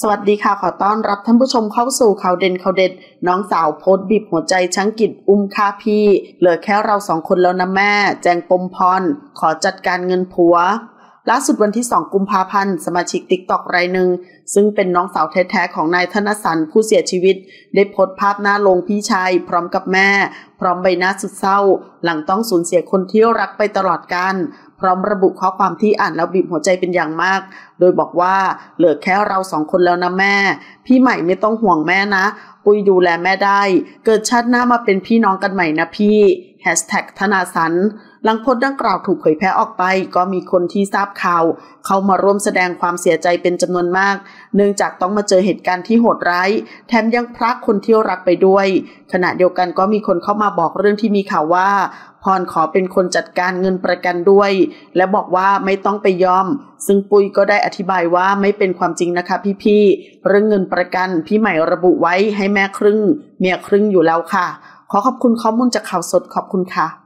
สวัสดีค่ะขอต้อนรับท่านผู้ชมเข้าสู่ข่าวเด่นข่าวเด็ดน้องสาวโพสต์บีบหัวใจช่างกิจอุ้มฆ่าพี่เหลือแค่เรา2 คนแล้วนะแม่แจงปมพรขอจัดการเงินผัวล่าสุดวันที่2 กุมภาพันธ์สมาชิก TikTok รายหนึ่งซึ่งเป็นน้องสาวแท้ๆของนายธนสรรค์ผู้เสียชีวิตได้โพสต์ภาพหน้าโรงพี่ชายพร้อมกับแม่พร้อมใบหน้าสุดเศร้าหลังต้องสูญเสียคนที่รักไปตลอดกาลพร้อมระบุข้อความที่อ่านแล้วบีบหัวใจเป็นอย่างมากโดยบอกว่าเหลือแค่เรา2 คนแล้วนะแม่พี่ใหม่ไม่ต้องห่วงแม่นะปุ้ยดูแลแม่ได้เกิดชาติหน้ามาเป็นพี่น้องกันใหม่นะพี่ธนาสรรค์หลังโพสต์ดังกล่าวถูกเผยแพร่ออกไปก็มีคนที่ทราบข่าวเข้ามาร่วมแสดงความเสียใจเป็นจำนวนมากเนื่องจากต้องมาเจอเหตุการณ์ที่โหดร้ายแถมยังพรากคนที่รักไปด้วยขณะเดียวกันก็มีคนเข้ามาบอกเรื่องที่มีข่าวว่าพรขอเป็นคนจัดการเงินประกันด้วยและบอกว่าไม่ต้องไปยอมซึ่งปุ้ยก็ได้อธิบายว่าไม่เป็นความจริงนะคะพี่ๆเรื่องเงินประกันพี่ใหม่ระบุไว้ให้แม่ครึ่งเมียครึ่งอยู่แล้วค่ะขอขอบคุณข้อมูลจากข่าวสดขอบคุณค่ะ